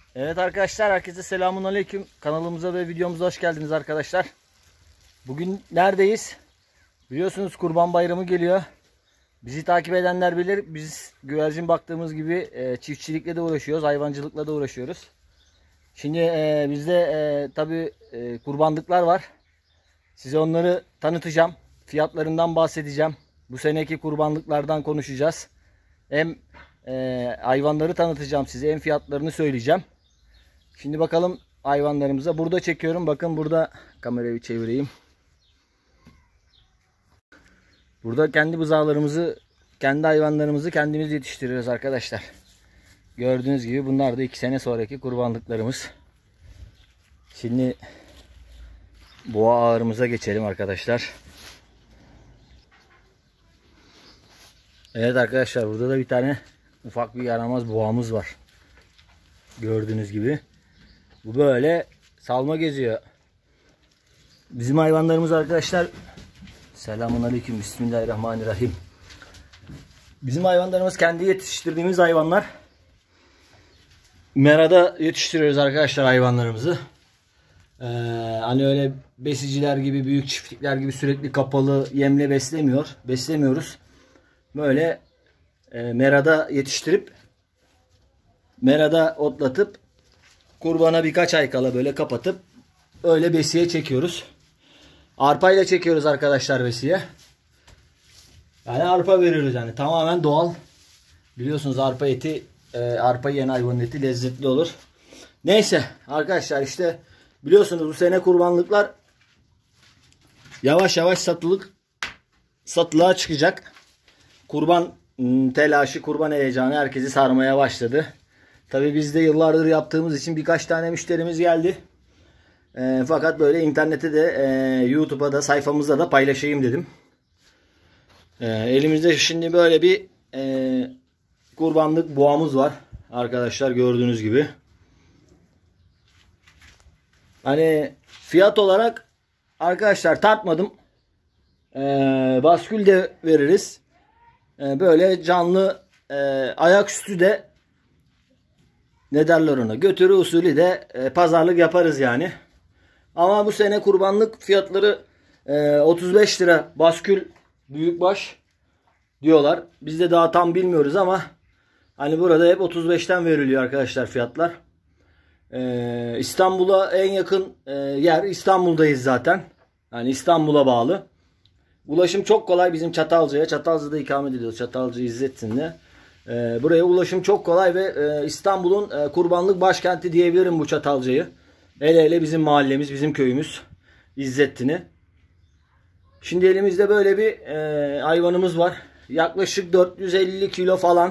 Evet arkadaşlar, herkese selamun aleyküm. Kanalımıza ve videomuza hoş geldiniz arkadaşlar. Bugün neredeyiz? Biliyorsunuz Kurban Bayramı geliyor. Bizi takip edenler bilir. Biz güvercin baktığımız gibi çiftçilikle de uğraşıyoruz, hayvancılıkla da uğraşıyoruz. Şimdi bizde tabi kurbanlıklar var. Size onları tanıtacağım. Fiyatlarından bahsedeceğim. Bu seneki kurbanlıklardan konuşacağız. Hem hayvanları tanıtacağım size, hem fiyatlarını söyleyeceğim. Şimdi bakalım hayvanlarımıza. Burada çekiyorum. Bakın burada, kamerayı çevireyim. Burada kendi buzağlarımızı, kendi hayvanlarımızı kendimiz yetiştiriyoruz arkadaşlar. Gördüğünüz gibi bunlar da 2 sene sonraki kurbanlıklarımız. Şimdi boğa ağırımıza geçelim arkadaşlar. Evet arkadaşlar, burada da bir tane ufak bir yaramaz boğamız var. Gördüğünüz gibi. Bu böyle salma geziyor. Bizim hayvanlarımız arkadaşlar. Selamunaleyküm. Bismillahirrahmanirrahim. Bizim hayvanlarımız kendi yetiştirdiğimiz hayvanlar. Merada yetiştiriyoruz arkadaşlar hayvanlarımızı. Hani öyle besiciler gibi, büyük çiftlikler gibi sürekli kapalı yemle beslemiyoruz. Böyle merada yetiştirip, merada otlatıp, kurbana birkaç ay kala böyle kapatıp öyle besiye çekiyoruz. Arpayla çekiyoruz arkadaşlar besiye. Yani arpa veriyoruz, yani tamamen doğal. Biliyorsunuz arpa eti, arpa yiyen hayvanın eti lezzetli olur. Neyse arkadaşlar, işte biliyorsunuz bu sene kurbanlıklar yavaş yavaş satılığa çıkacak. Kurban telaşı, kurban heyecanı herkesi sarmaya başladı. Tabii biz de yıllardır yaptığımız için birkaç tane müşterimiz geldi. Fakat böyle internette de YouTube'a da, sayfamızda da paylaşayım dedim. Elimizde şimdi böyle bir kurbanlık boğamız var arkadaşlar, gördüğünüz gibi. Hani fiyat olarak arkadaşlar tartmadım. Baskül de veririz. Böyle canlı ayaküstü de, ne derler ona, götürü usulü de pazarlık yaparız yani. Ama bu sene kurbanlık fiyatları 35 lira baskül büyükbaş diyorlar. Biz de daha tam bilmiyoruz ama hani burada hep 35'ten veriliyor arkadaşlar fiyatlar. İstanbul'a en yakın yer, İstanbul'dayız zaten. Yani İstanbul'a bağlı. Ulaşım çok kolay bizim Çatalca'ya. Çatalca'da ikamet ediyoruz. Çatalca İzzettin'de. Buraya ulaşım çok kolay ve İstanbul'un kurbanlık başkenti diyebilirim bu Çatalca'yı. Hele hele bizim mahallemiz, bizim köyümüz İzzettin'i. Şimdi elimizde böyle bir hayvanımız var. Yaklaşık 450 kilo falan.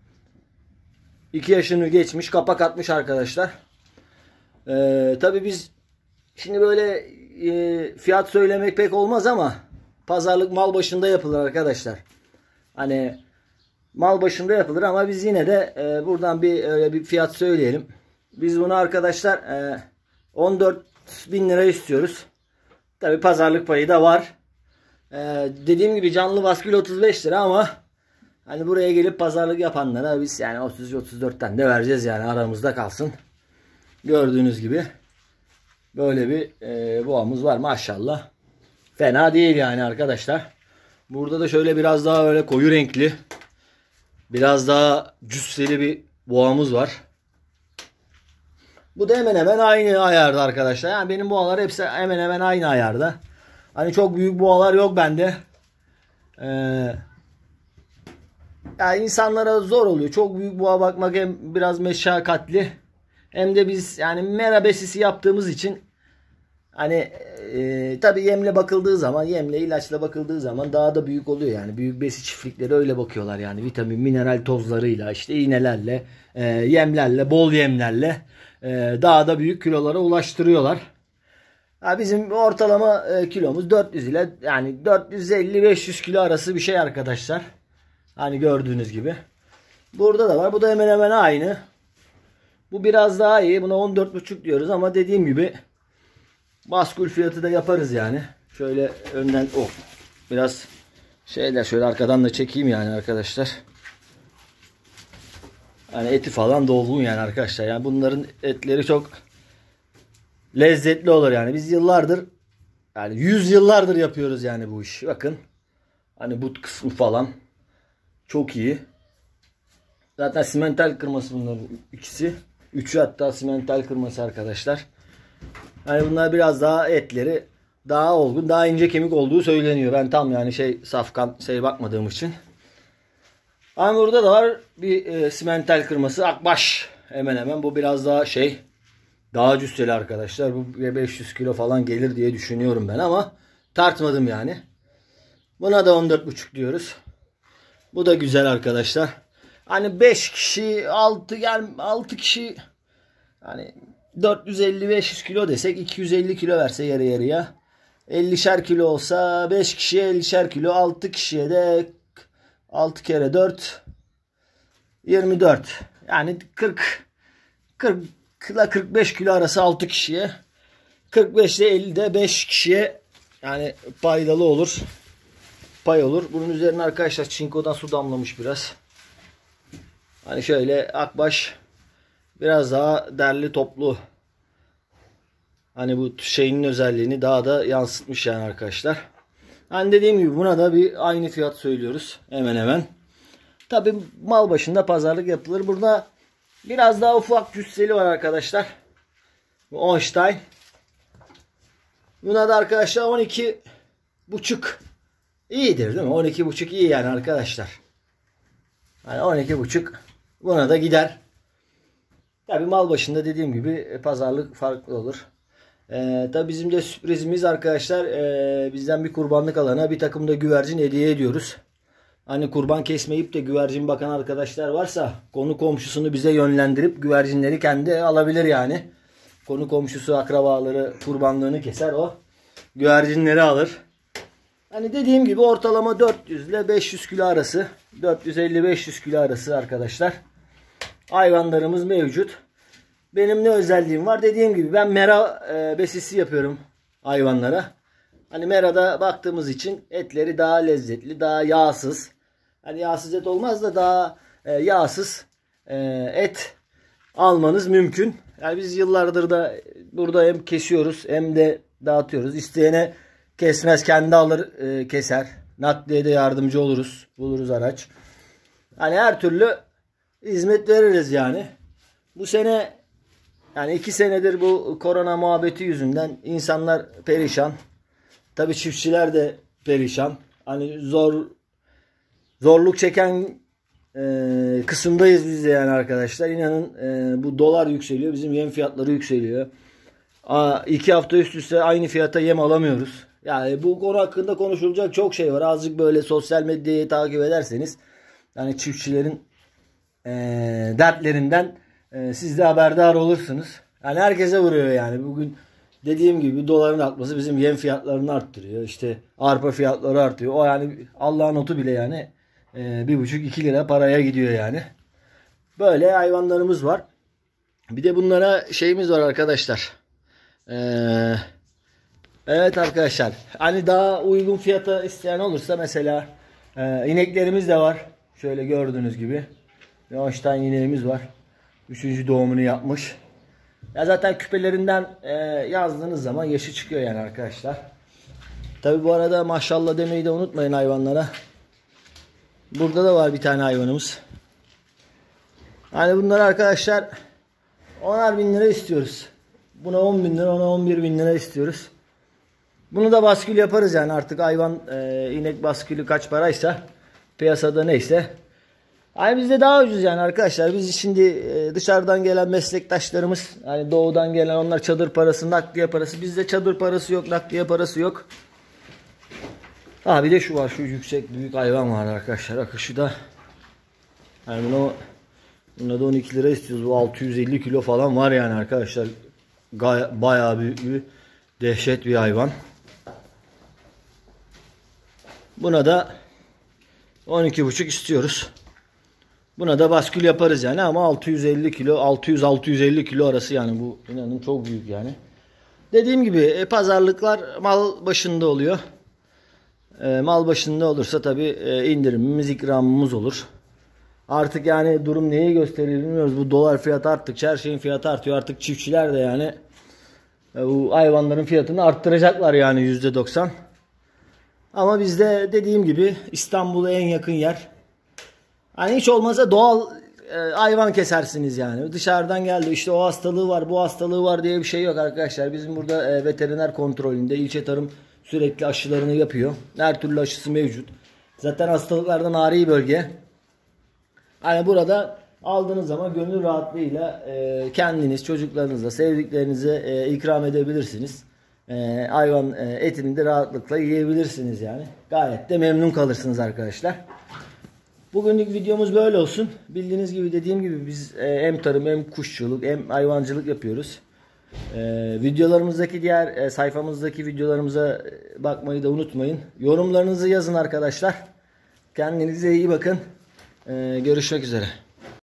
2 yaşını geçmiş, kapak atmış arkadaşlar. Tabii biz şimdi böyle fiyat söylemek pek olmaz ama pazarlık mal başında yapılır arkadaşlar. Hani mal başında yapılır ama biz yine de buradan öyle bir fiyat söyleyelim. Biz bunu arkadaşlar 14.000 lira istiyoruz. Tabi pazarlık payı da var. Dediğim gibi canlı baskül 35 lira ama hani buraya gelip pazarlık yapanlara biz yani 33-34'ten de vereceğiz, yani aramızda kalsın. Gördüğünüz gibi böyle bir boğamız var maşallah. Fena değil yani arkadaşlar. Burada da şöyle biraz daha öyle koyu renkli, biraz daha cüsseli bir boğamız var. Bu da hemen hemen aynı ayarda arkadaşlar. Yani benim boğalar hepsi hemen hemen aynı ayarda. Hani çok büyük boğalar yok bende. Yani insanlara zor oluyor. Çok büyük boğa bakmak hem biraz meşakkatli, hem de biz yani mera besisi yaptığımız için hani tabii yemle bakıldığı zaman, yemle ilaçla bakıldığı zaman daha da büyük oluyor yani. Büyük besi çiftlikleri öyle bakıyorlar yani, vitamin mineral tozlarıyla, işte iğnelerle, yemlerle, bol yemlerle daha da büyük kilolara ulaştırıyorlar. Bizim ortalama kilomuz 400 ile yani 450-500 kilo arası bir şey arkadaşlar. Hani gördüğünüz gibi. Burada da var. Bu da hemen hemen aynı. Bu biraz daha iyi. Buna 14,5 diyoruz ama dediğim gibi baskül fiyatı da yaparız yani. Şöyle önden biraz şeyler, şöyle arkadan da çekeyim yani arkadaşlar. Yani eti falan dolgun yani arkadaşlar. Yani bunların etleri çok lezzetli olur yani. Biz yıllardır, yani 100 yıllardır yapıyoruz yani bu işi. Bakın. Hani but kısmı falan çok iyi. Zaten simental kırması bunların ikisi. Üçü hatta simental kırması arkadaşlar. Yani bunlar biraz daha etleri daha olgun, daha ince kemik olduğu söyleniyor. Ben tam yani safkan bakmadığım için. Ama burada da var bir simental kırması akbaş. Hemen hemen bu biraz daha daha cüsseli arkadaşlar. Bu 500 kilo falan gelir diye düşünüyorum ben ama tartmadım yani. Buna da 14,5 diyoruz. Bu da güzel arkadaşlar. Hani 5 kişi 6 kişi yani 450-500 kilo desek 250 kilo verse yarı yarıya. 50'şer kilo olsa 5 kişiye 50'şer kilo, 6 kişiye de 6 kere 4 24. Yani 40 ile 45 kilo arası 6 kişiye. 45 ile 50 de 5 kişiye yani faydalı olur. Pay olur. Bunun üzerine arkadaşlar çinkodan su damlamış biraz. Hani şöyle akbaş biraz daha derli toplu. Hani bu şeyinin özelliğini daha da yansıtmış yani arkadaşlar. Hani dediğim gibi buna da bir aynı fiyat söylüyoruz. Hemen hemen. Tabi mal başında pazarlık yapılır. Burada biraz daha ufak cüsseli var arkadaşlar. Bu Holstein. Buna da arkadaşlar 12,5 iyidir değil mi? 12,5 iyi yani arkadaşlar. Yani 12,5 buna da gider. Tabi mal başında dediğim gibi pazarlık farklı olur. Tabi bizim de sürprizimiz arkadaşlar, bizden bir kurbanlık alana bir takım da güvercin hediye ediyoruz. Hani kurban kesmeyip de güvercin bakan arkadaşlar varsa konu komşusunu bize yönlendirip güvercinleri kendi alabilir yani. Konu komşusu akrabaları kurbanlığını keser, o güvercinleri alır. Hani dediğim gibi ortalama 400 ile 500 kilo arası, 450-500 kilo arası arkadaşlar hayvanlarımız mevcut. Benim ne özelliğim var? Dediğim gibi ben mera besisi yapıyorum hayvanlara. Hani merada baktığımız için etleri daha lezzetli, daha yağsız. Hani yağsız et olmaz da daha yağsız et almanız mümkün. Yani biz yıllardır da burada hem kesiyoruz hem de dağıtıyoruz. İsteyene kesmez, kendi alır keser. Nakliyede yardımcı oluruz. Buluruz araç. Hani her türlü hizmet veririz yani. Bu sene yani 2 senedir bu korona muhabbeti yüzünden insanlar perişan. Tabii çiftçiler de perişan. Hani zorluk çeken kısımdayız biz de yani arkadaşlar. İnanın bu dolar yükseliyor. Bizim yem fiyatları yükseliyor. 2 hafta üst üste aynı fiyata yem alamıyoruz. Yani bu konu hakkında konuşulacak çok şey var. Azıcık böyle sosyal medyayı takip ederseniz yani çiftçilerin dertlerinden siz de haberdar olursunuz. Yani herkese vuruyor yani. Bugün dediğim gibi doların artması bizim yem fiyatlarını arttırıyor. İşte arpa fiyatları artıyor. O yani Allah'ın otu bile yani 1,5-2 lira paraya gidiyor yani. Böyle hayvanlarımız var. Bir de bunlara şeyimiz var arkadaşlar. Evet arkadaşlar. Hani daha uygun fiyata isteyen olursa mesela ineklerimiz de var. Şöyle gördüğünüz gibi. Holstein ineğimiz var. 3. doğumunu yapmış. Ya zaten küpelerinden yazdığınız zaman yaşı çıkıyor yani arkadaşlar. Tabi bu arada maşallah demeyi de unutmayın hayvanlara. Burada da var bir tane hayvanımız. Hani bunları arkadaşlar 10'ar bin lira istiyoruz. Buna 10 bin lira, ona 11 bin lira istiyoruz. Bunu da baskül yaparız yani artık hayvan inek baskülü kaç paraysa piyasada neyse. Yani bizde daha ucuz yani arkadaşlar. Biz şimdi dışarıdan gelen meslektaşlarımız yani doğudan gelen onlar çadır parası, nakliye parası. Bizde çadır parası yok, nakliye parası yok. Bir de şu var, şu yüksek büyük hayvan var arkadaşlar. Akışı da yani buna da 12 lira istiyoruz. Bu 650 kilo falan var yani arkadaşlar. Bayağı büyük bir dehşet bir hayvan. Buna da 12,5 istiyoruz. Buna da baskül yaparız yani ama 650 kilo 600-650 kilo arası yani bu inanın çok büyük yani. Dediğim gibi pazarlıklar mal başında oluyor. Mal başında olursa tabi indirimimiz ikramımız olur. Artık yani durum neyi gösterir bilmiyoruz. Bu dolar fiyatı arttıkça her şeyin fiyatı artıyor. Artık çiftçiler de yani bu hayvanların fiyatını arttıracaklar yani %90. Ama bizde dediğim gibi İstanbul'a en yakın yer. Hani hiç olmazsa doğal hayvan kesersiniz yani. Dışarıdan geldi işte o hastalığı var, bu hastalığı var diye bir şey yok arkadaşlar. Bizim burada veteriner kontrolünde ilçe tarım sürekli aşılarını yapıyor. Her türlü aşısı mevcut. Zaten hastalıklardan ari bölge. Hani burada aldığınız zaman gönül rahatlığıyla kendiniz, çocuklarınızla, sevdiklerinize ikram edebilirsiniz. Hayvan etini de rahatlıkla yiyebilirsiniz yani. Gayet de memnun kalırsınız arkadaşlar. Bugünlük videomuz böyle olsun. Bildiğiniz gibi dediğim gibi biz hem tarım hem kuşçuluk hem hayvancılık yapıyoruz. Videolarımızdaki diğer sayfamızdaki videolarımıza bakmayı da unutmayın. Yorumlarınızı yazın arkadaşlar. Kendinize iyi bakın. Görüşmek üzere.